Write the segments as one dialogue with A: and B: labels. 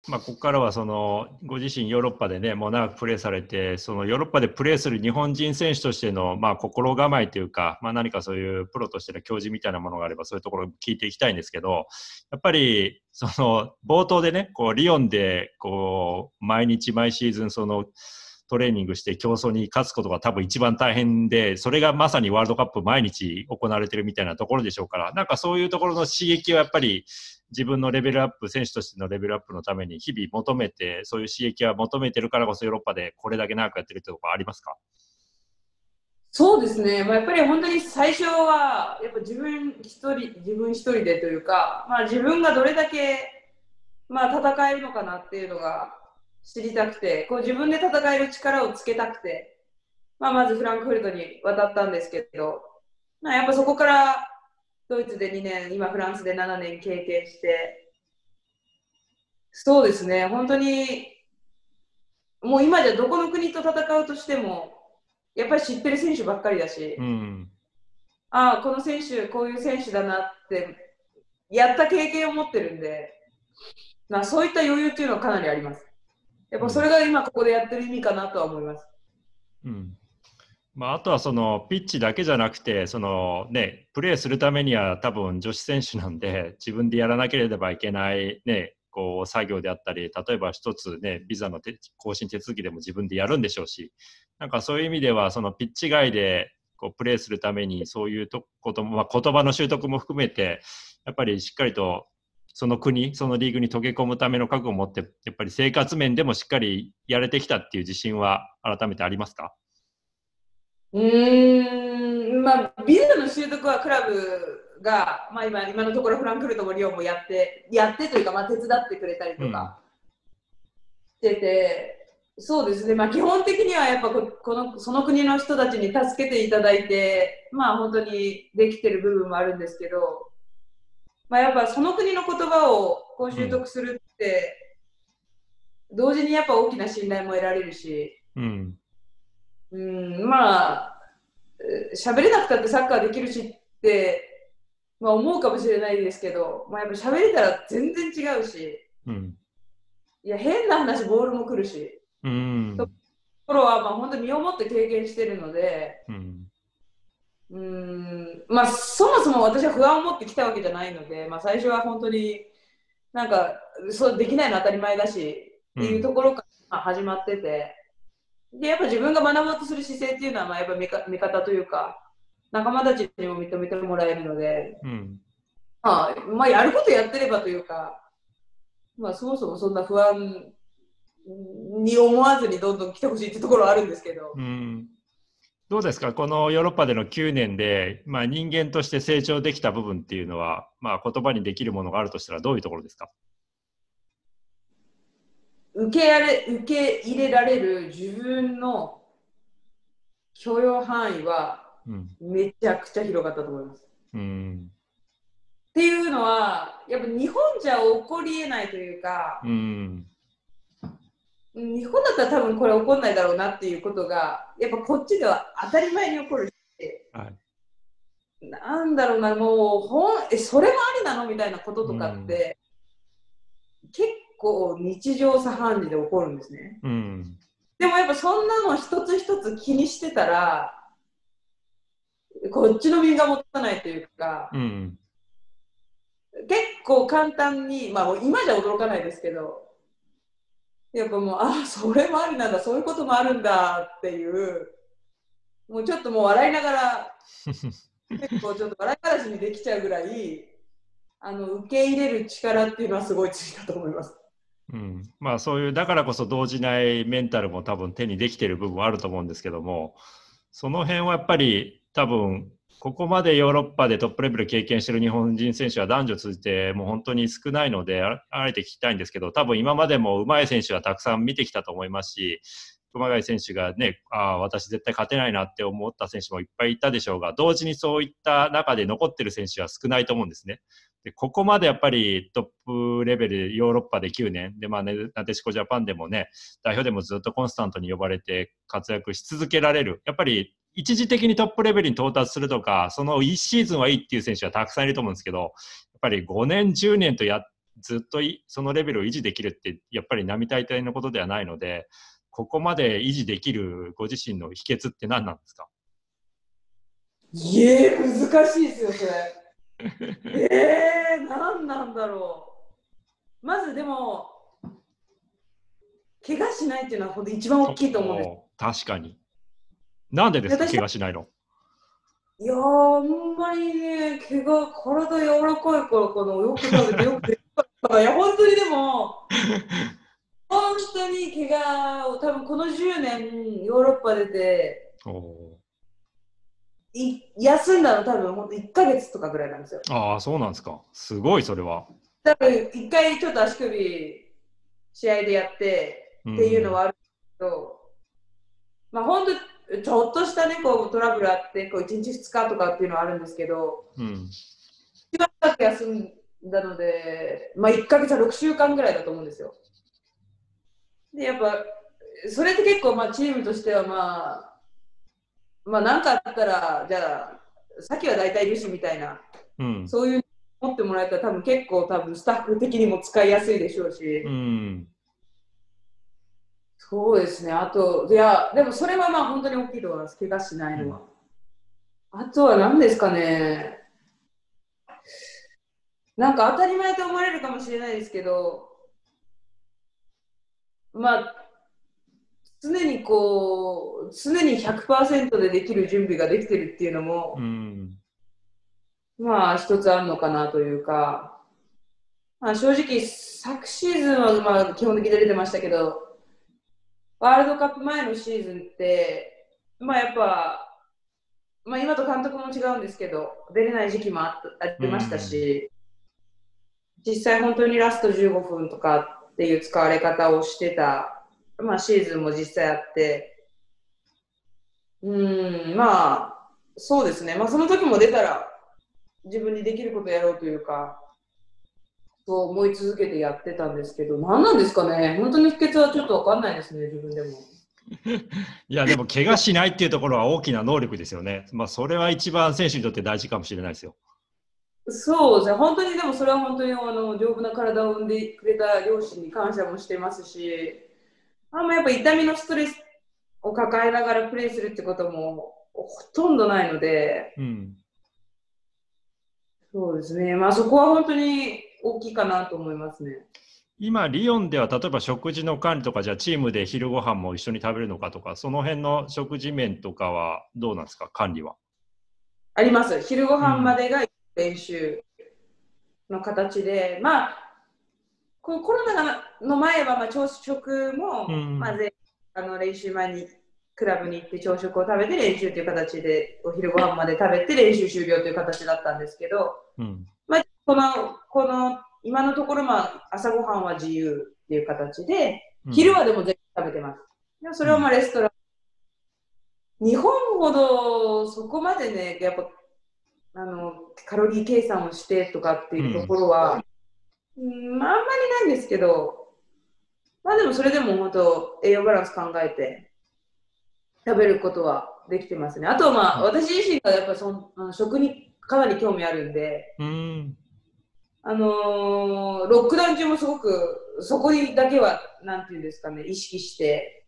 A: ここからはご自身ヨーロッパでね、もう長くプレーされて、そのヨーロッパでプレーする日本人選手としての、心構えというか、何かそういうプロとしての教示みたいなものがあれば、そういうところを聞いていきたいんですけど、やっぱり冒頭でね、リヨンで毎日毎シーズントレーニングして競争に勝つことが多分一番大変で、それがまさにワールドカップ毎日行われてるみたいなところでしょうから、なんかそういうところの刺激はやっぱり自分のレベルアップ、選手としてのレベルアップのために日々求めて、そういう刺激は求めてるからこそヨーロッパでこれだけ長くやってるってところありますか？
B: そうですね、やっぱり本当に最初はやっぱ自分一人でというか、自分がどれだけ、戦えるのかなっていうのが知りたくて、自分で戦える力をつけたくて、まずフランクフルトに渡ったんですけど、やっぱそこからドイツで2年、今フランスで7年経験して、そうですね、本当にもう今じゃどこの国と戦うとしても、やっぱり知ってる選手ばっかりだし、この選手、こういう選手だなってやった経験を持ってるんで、そういった余裕っていうのはかなりあります。やっぱそれが今ここでやってる意味かなとは思います。
A: あとはピッチだけじゃなくてプレーするためには多分女子選手なんで自分でやらなければいけない、作業であったり、例えば一つビザの更新手続きでも自分でやるんでしょうし、なんかそういう意味ではピッチ外でプレーするためにそういうことも、言葉の習得も含めてやっぱりしっかりとその国、そのリーグに溶け込むための覚悟を持って、やっぱり生活面でもしっかりやれてきたっていう自信は改めてありますか？
B: ビザの習得はクラブが、今のところフランクフルトもリオもやってというか、手伝ってくれたりとかしてて、そうですね、基本的にはやっぱその国の人たちに助けていただいて、本当にできてる部分もあるんですけど、やっぱその国の言葉を習得するって、同時にやっぱ大きな信頼も得られるし、喋れなくたってサッカーできるしって、思うかもしれないですけど、やっぱ喋れたら全然違うし、いや変な話、ボールも来るし、ところは本当に身をもって経験してるので、そもそも私は不安を持ってきたわけじゃないので、最初は本当になんかそうできないの当たり前だしっていうところから始まってて、でやっぱ自分が学ぼうとする姿勢っていうのはやっぱ味方というか仲間たちにも認めてもらえるので、やることやってればというか、そもそもそんな不安に思わずにどんどん来てほしいってところはあるんですけど。
A: どうですか、このヨーロッパでの9年で、人間として成長できた部分っていうのは、言葉にできるものがあるとしたらどういうところですか？
B: 受け入れられる自分の許容範囲はめちゃくちゃ広がったと思います。っていうのはやっぱ日本じゃ起こりえないというか、日本だったら多分これ起こんないだろうなっていうことがやっぱこっちでは当たり前に起こるし、なんだろうな、もうそれもありなのみたいなこととかって、結構日常茶飯事で起こるんですね。でもやっぱそんなの一つ一つ気にしてたらこっちの身が持たないというか、結構簡単に、今じゃ驚かないですけど、やっぱもうそれもありなんだ、そういうこともあるんだっていう、もうちょっともう笑いながら結構ちょっと笑い話にできちゃうぐらい受け入れる力っていうのはすごいついたと思います。
A: そういうだからこそ動じないメンタルも多分手にできている部分はあると思うんですけども、その辺はやっぱり多分ここまでヨーロッパでトップレベル経験している日本人選手は男女通じてもう本当に少ないので、あえて聞きたいんですけど、多分今までも上手い選手はたくさん見てきたと思いますし、熊谷選手がね、私絶対勝てないなって思った選手もいっぱいいたでしょうが、同時にそういった中で残ってる選手は少ないと思うんですね。でここまでやっぱりトップレベルヨーロッパで9年で、なでしこジャパンでもね、代表でもずっとコンスタントに呼ばれて活躍し続けられる、やっぱり一時的にトップレベルに到達するとか、その1シーズンはいいっていう選手はたくさんいると思うんですけど、やっぱり5年10年とずっとそのレベルを維持できるってやっぱり並大抵のことではないので、ここまで維持できるご自身の秘訣って何なんですか？
B: 難しいですよそれ。何なんだろう。まずでも怪我しないっていうのは本当一番大きいと思うんです。
A: 確かに。なんでですか、怪我しないの？
B: いやあんまりね、体柔らかいからかな、よく食べてよくできたから、いや、本当にでも、本当に怪我を、多分この10年、ヨーロッパ出て、休んだの多分本当1ヶ月とかぐらいなんですよ。
A: ああ、そうなんですか。すごい、それは。
B: 多分1回ちょっと足首、試合でやってっていうのはあるけど、まあ本当、ちょっとしたね、こうトラブルあって、こう1日2日とかっていうのはあるんですけど、一番長く休んだので、まあ1ヶ月は6週間ぐらいだと思うんですよ。で、やっぱ、それって結構、まあチームとしてはまあ何かあったら、じゃあ、さっきは大体いるしみたいな、そういう持ってもらえたら多分スタッフ的にも使いやすいでしょうし、そうですね。あと、いや、でもそれはまあ本当に大きいと思います。怪我しないのは。あとは何ですかね。なんか当たり前と思われるかもしれないですけど、まあ、常に100% でできる準備ができてるっていうのも、まあ一つあるのかなというか、まあ正直昨シーズンはまあ基本的に出てましたけど、ワールドカップ前のシーズンって、まあやっぱ、まあ今と監督も違うんですけど、出れない時期もありましたし、実際本当にラスト15分とかっていう使われ方をしてた、まあシーズンも実際あって、まあ、そうですね。まあその時も出たら自分にできることやろうというか、そう思い続けてやってたんですけど、何なんですかね。本当に秘訣はちょっと分かんないですね、自分でも。
A: いや、でも怪我しないっていうところは大きな能力ですよね。まあ、それは一番選手にとって大事かもしれないですよ。
B: そうですね、本当にでもそれは本当に丈夫な体を産んでくれた両親に感謝もしてますし、やっぱ痛みのストレスを抱えながらプレーするってこともほとんどないので、そうですね、まあそこは本当に大きいかなと思いますね。
A: 今、リヨンでは例えば食事の管理とか、じゃあチームで昼ご飯も一緒に食べるのかとか、その辺の食事面とかはどうなんですか、管理は。
B: あります。昼ご飯までが練習の形で、まあ、コロナの前はまあ朝食も、まず練習前にクラブに行って朝食を食べて練習という形で、お昼ご飯まで食べて練習終了という形だったんですけど、まあ、この今のところ、まあ、朝ごはんは自由っていう形で、昼はでも全部食べてます。それはまあレストラン。日本ほどそこまでね、やっぱカロリー計算をしてとかっていうところは、まあ、あんまりないんですけど、まあでもそれでも本当栄養バランス考えて食べることはできてますね。あとはまあ私自身がやっぱ食にかなり興味あるんで、ロックダウン中もすごくそこにだけはなんていうんですかね、意識して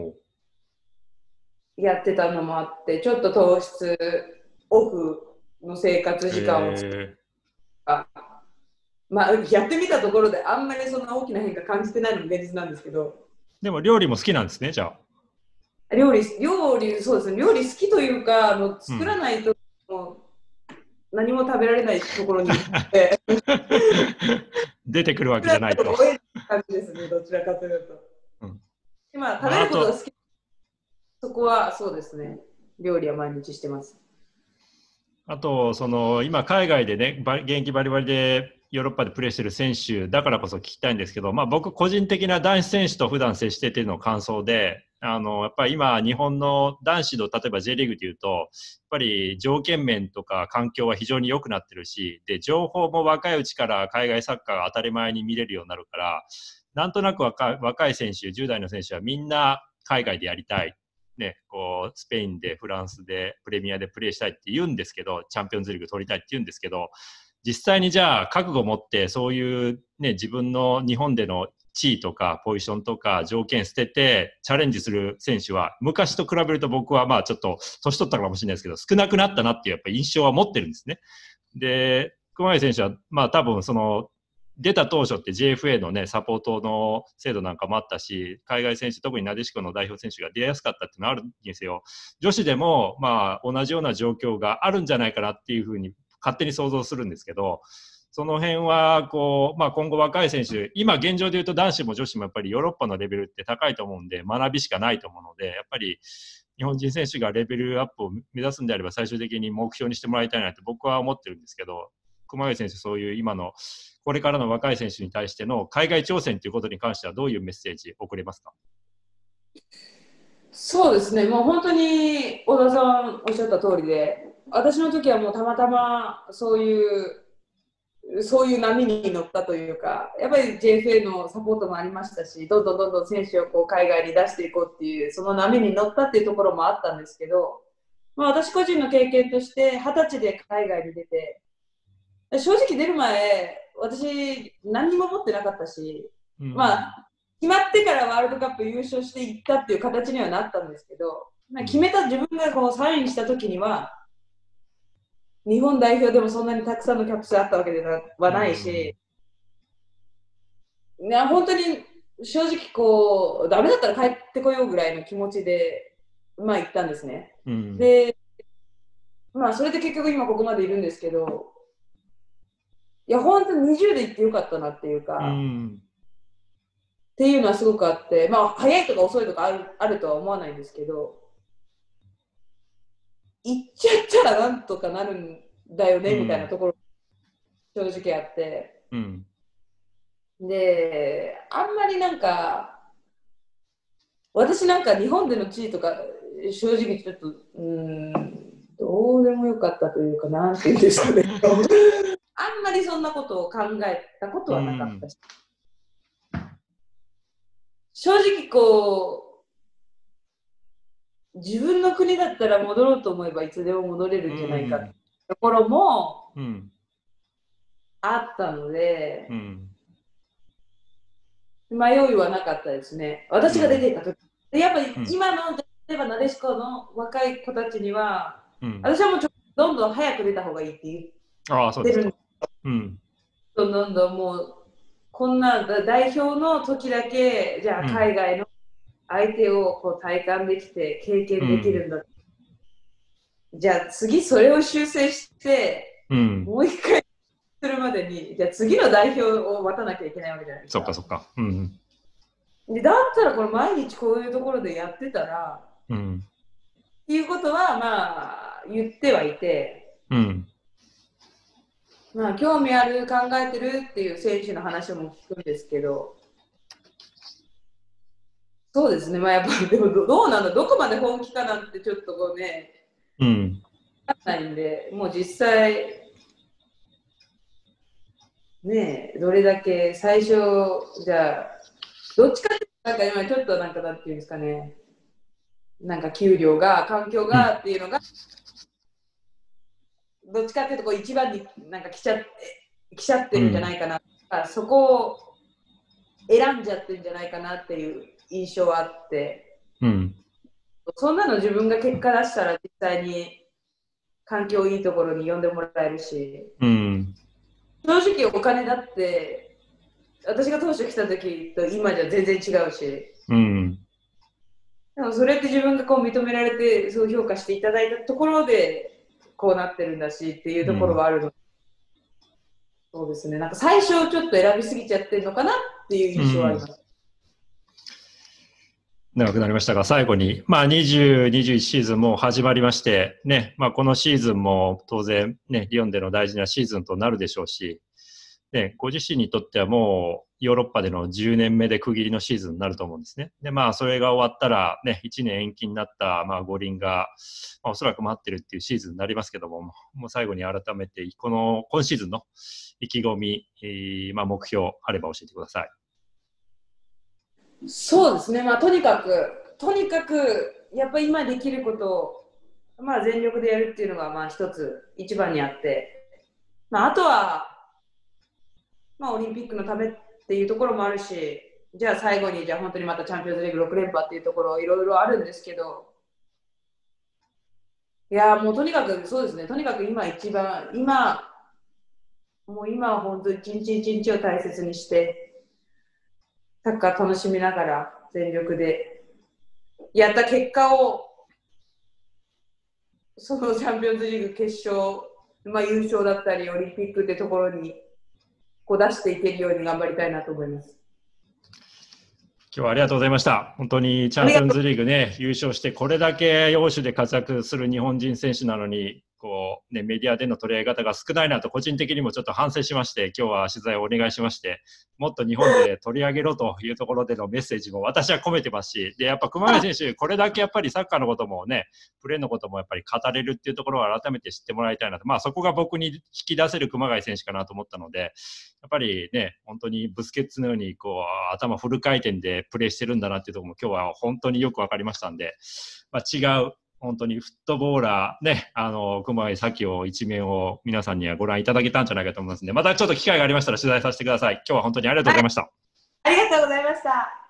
B: やってたのもあって、ちょっと糖質オフの生活時間を作るか、まあやってみたところであんまりそんな大きな変化感じてないのも現実なんですけど。
A: でも料理も好きなんですね、じゃあ。
B: 料理そうですね、料理好きというか作らないともう何も食べられないところに行って
A: 出てくるわけじゃないと。
B: 感じですね、どちらかというと。今食べることが好き、そこはそうですね、料理は毎日してます。
A: あと今海外でね現役バリバリでヨーロッパでプレーしてる選手だからこそ聞きたいんですけど、まあ、僕個人的な男子選手と普段接してての感想で、やっぱり今日本の男子の例えば J リーグでいうとやっぱり条件面とか環境は非常に良くなってるし、で情報も若いうちから海外サッカーが当たり前に見れるようになるから、なんとなく若い選手、10代の選手はみんな海外でやりたい、ね、スペインでフランスでプレミアでプレーしたいって言うんですけど、チャンピオンズリーグ取りたいって言うんですけど、 実際にじゃあ覚悟を持ってそういうね、自分の日本での地位とかポジションとか条件捨ててチャレンジする選手は昔と比べると僕はまあちょっと年取ったかもしれないですけど少なくなったなっていうやっぱ印象は持ってるんですね。で、熊谷選手はまあ多分その出た当初って JFA のね、サポートの制度なんかもあったし、海外選手、特になでしこの代表選手が出やすかったっていうのはあるんですよ。女子でもまあ同じような状況があるんじゃないかなっていうふうに勝手に想像するんですけど、その辺はこう、まあ、今後若い選手、今現状で言うと男子も女子もやっぱりヨーロッパのレベルって高いと思うんで、学びしかないと思うので、やっぱり日本人選手がレベルアップを目指すんであれば最終的に目標にしてもらいたいなって僕は思ってるんですけど、熊谷選手、そういう今のこれからの若い選手に対しての海外挑戦ということに関してはどういうメッセージ送れますか？
B: そうですね、もう本当に小田さんおっしゃった通りで、私の時はもうたまたまそういう波に乗ったというか、やっぱり JFA のサポートもありましたし、どんどんどんどん選手をこう海外に出していこうっていう、その波に乗ったっていうところもあったんですけど、まあ、私個人の経験として、20歳で海外に出て、正直出る前、私、何にも持ってなかったし、まあ、決まってからワールドカップ優勝していったっていう形にはなったんですけど、決めた自分がこうサインした時には、日本代表でもそんなにたくさんのキャップ数あったわけではないし、本当に正直こう、ダメだったら帰ってこようぐらいの気持ちで、まあ行ったんですね。で、まあそれで結局今ここまでいるんですけど、いや本当に20で行ってよかったなっていうか、っていうのはすごくあって、まあ早いとか遅いとかあるとは思わないんですけど、行っちゃったらなんとかなるんだよねみたいなところ正直あって、で、あんまりなんか私なんか日本での地位とか正直ちょっとどうでもよかったというか、なんていうんですかねあんまりそんなことを考えたことはなかったし、正直こう自分の国だったら戻ろうと思えばいつでも戻れるんじゃないかってところもあったので、迷いはなかったですね。私が出ていた時、やっぱり今の例えばなでしこの若い子たちには、私はもうどんどん早く出た方がいいって言ってるんです。どんどんもうこんな代表の時だけじゃあ海外の相手をこう体感できて経験できるんだ、じゃあ次それを修正して、もう一回するまでにじゃあ次の代表を待たなきゃいけないわけじゃないですか。
A: そっかそっか。
B: でだったらこれ毎日こういうところでやってたら、っていうことはまあ言ってはいて、まあ興味ある、考えてるっていう選手の話も聞くんですけど、そうですね、まあやっぱりでもどうなんだ、どこまで本気かなんてちょっとこうね、分かんないんで、もう実際ね、どれだけ最初じゃあどっちかってなんか今ちょっとなんかなんていうんですかね、なんか給料が環境がっていうのがどっちかっていうとこう一番になんか来ちゃってるんじゃないかな、そこを選んじゃってるんじゃないかなっていう印象はあって、そんなの自分が結果出したら実際に環境いいところに呼んでもらえるし、正直お金だって私が当初来た時と今じゃ全然違うし、でもそれって自分がこう認められてそう評価していただいたところでこうなってるんだしっていうところはあるので、そうですね、なんか最初ちょっと選びすぎちゃってるのかなっていう印象はあります。
A: 長くなりましたが、最後に、まあ、20、21シーズンも始まりまして、ね、まあ、このシーズンも当然、ね、リヨンでの大事なシーズンとなるでしょうし、ね、ご自身にとってはもうヨーロッパでの10年目で区切りのシーズンになると思うんですね。で、まあ、それが終わったら、ね、1年延期になった、まあ、五輪が、まあ、おそらく待ってるっていうシーズンになりますけども、もう最後に改めて、今シーズンの意気込み、まあ、目標あれば教えてください。
B: そうですね、まあ、とにかくやっぱり今できることを、まあ、全力でやるっていうのがまあ一番にあって、 まあ、あとは、まあ、オリンピックのためっていうところもあるし、じゃあ最後にじゃあ本当にまたチャンピオンズリーグ6連覇っていうところいろいろあるんですけど、いやもうとにかくそうですね、とにかく今一番、もう今は本当に一日一日を大切にして、サッカー楽しみながら全力でやった結果を、そのチャンピオンズリーグ決勝、まあ、優勝だったり、オリンピックってところにこう出していけるように頑張りたいなと思います。
A: 今日はありがとうございました。本当にチャンピオンズリーグね、優勝して、これだけ欧州で活躍する日本人選手なのに、こうね、メディアでの取り上げ方が少ないなと、個人的にもちょっと反省しまして、今日は取材をお願いしまして、もっと日本で取り上げろというところでのメッセージも私は込めてますし、でやっぱ熊谷選手、これだけやっぱりサッカーのこともね、プレーのこともやっぱり語れるっていうところを改めて知ってもらいたいなと、まあ、そこが僕に引き出せる熊谷選手かなと思ったので、やっぱりね、本当にブスケッツのようにこう頭フル回転でプレーしてるんだなっていうところも今日は本当によく分かりましたんで、まあ、違う本当にフットボーラーね、熊谷咲を一面を皆さんにはご覧いただけたんじゃないかと思いますので、またちょっと機会がありましたら取材させてください。今日は本当にありがとうございました。
B: はい、ありがとうございました。